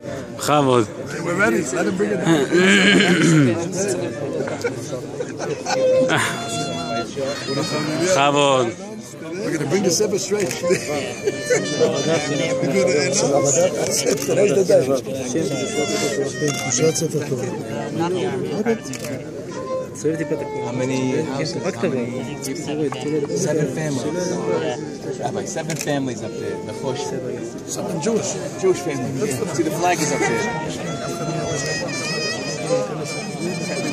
Chavod. We're ready. Let him bring it in. Chavod. We're going to bring the Seba straight. Today's the day. How many houses? 7 families. Rabbi, 7 families up there. The Chosh. 7 Jewish families. See, the flag is up there.